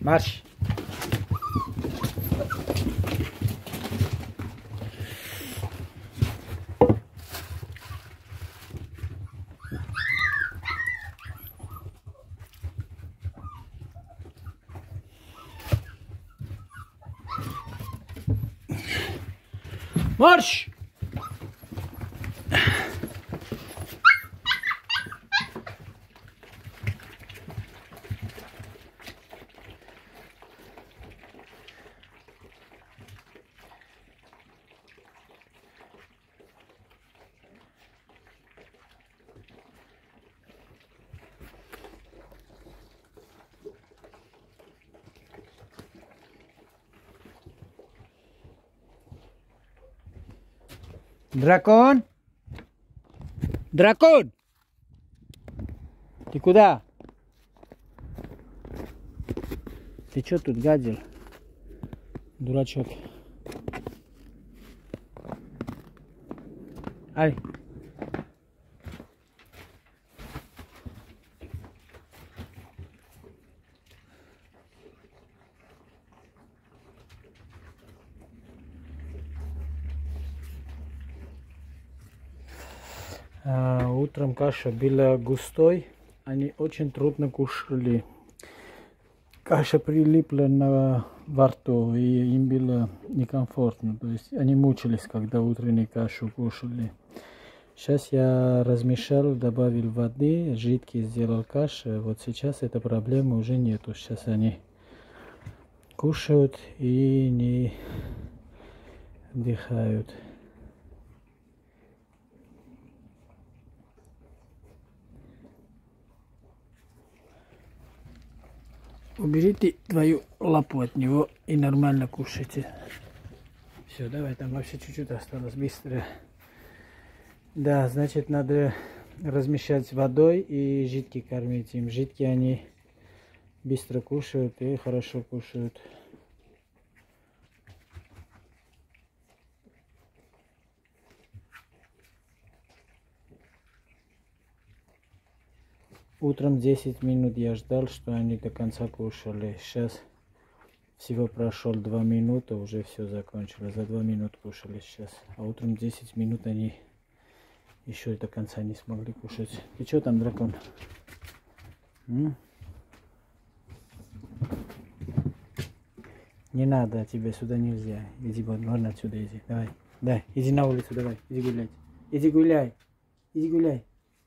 Марш! Марш! Дракон? Дракон! Ты куда? Ты что тут гадил? Дурачок. Ай. Утром каша была густой, они очень трудно кушали. Каша прилипла во рту, и им было некомфортно. То есть они мучились, когда утреннюю кашу кушали. Сейчас я размешал, добавил воды, жидкий сделал кашу. Вот сейчас этой проблемы уже нету. Сейчас они кушают и не отдыхают. Уберите твою лапу от него и нормально кушайте. Все, давай, там вообще чуть-чуть осталось, быстро. Да, значит, надо размешать водой и жидкий кормить им. Жидкие они быстро кушают и хорошо кушают. Утром 10 минут я ждал, что они до конца кушали. Сейчас всего прошел 2 минуты, уже все закончилось. За 2 минуты кушали сейчас. А утром 10 минут они еще до конца не смогли кушать. Ты что там, дракон? Не надо, тебе сюда нельзя. Иди вон отсюда, иди. Давай. Да, иди на улицу, давай. Иди гулять. Иди гуляй. Иди гуляй.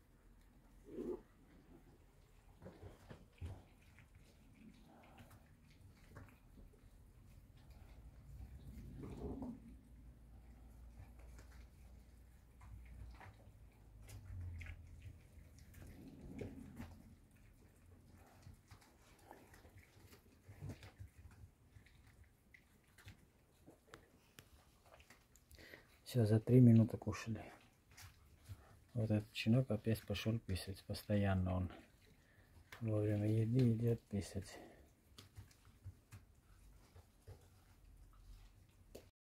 Все, за 3 минуты кушали. Вот этот щенок опять пошел писать. Постоянно он во время еды идет писать.